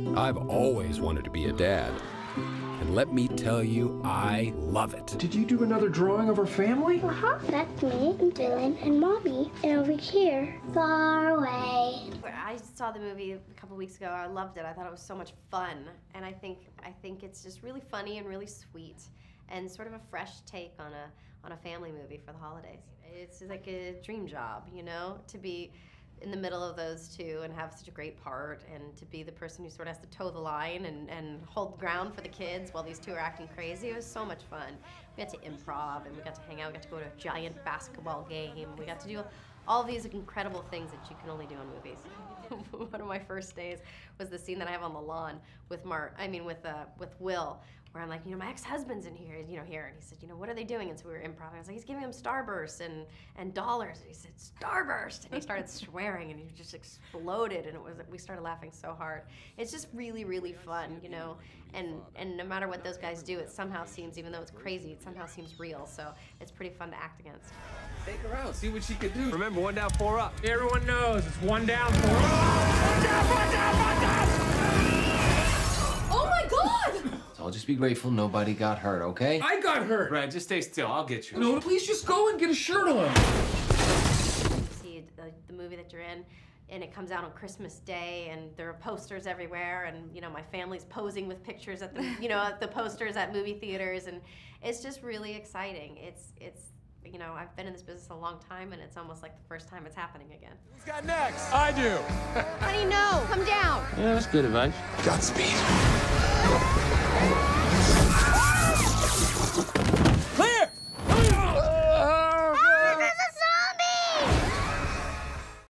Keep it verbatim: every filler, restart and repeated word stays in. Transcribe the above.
I've always wanted to be a dad. And let me tell you, I love it. Did you do another drawing of our family? Uh-huh. That's me, and Dylan, and Mommy. And over here, far away. I saw the movie a couple weeks ago. I loved it. I thought it was so much fun. And I think I think it's just really funny and really sweet and sort of a fresh take on a on a family movie for the holidays. It's like a dream job, you know, to be in the middle of those two and have such a great part, and to be the person who sort of has to toe the line and, and hold the ground for the kids while these two are acting crazy. It was so much fun. We got to improv, and we got to hang out. We got to go to a giant basketball game. We got to do all these incredible things that you can only do in movies. One of my first days was the scene that I have on the lawn with Mark, I mean with uh, with Will, where I'm like, you know, my ex-husband's in here, you know, here, and he said, you know, what are they doing? And so we were improv. I was like, he's giving him Starburst and and dollars, and he said, Starburst, and he started swearing, and he just exploded, and it was we started laughing so hard. It's just really, really fun, you know, and and no matter what those guys do, it somehow seems, even though it's crazy, it somehow seems real. So it's pretty fun to act against. Take her out, see what she can do. Remember, one down, four up. Everyone knows it's one down, four up. One down, one down, one down! Oh my God! So I'll just be grateful nobody got hurt, okay? I got hurt. Brad, just stay still. I'll get you. No, please just go and get a shirt on. See the, the movie that you're in, and it comes out on Christmas Day, and there are posters everywhere, and you know my family's posing with pictures at the you know at the posters at movie theaters, and it's just really exciting. It's it's. You know, I've been in this business a long time, and it's almost like the first time it's happening again. Who's got next? I do. Honey, no, come down. Yeah, that's good advice. Godspeed.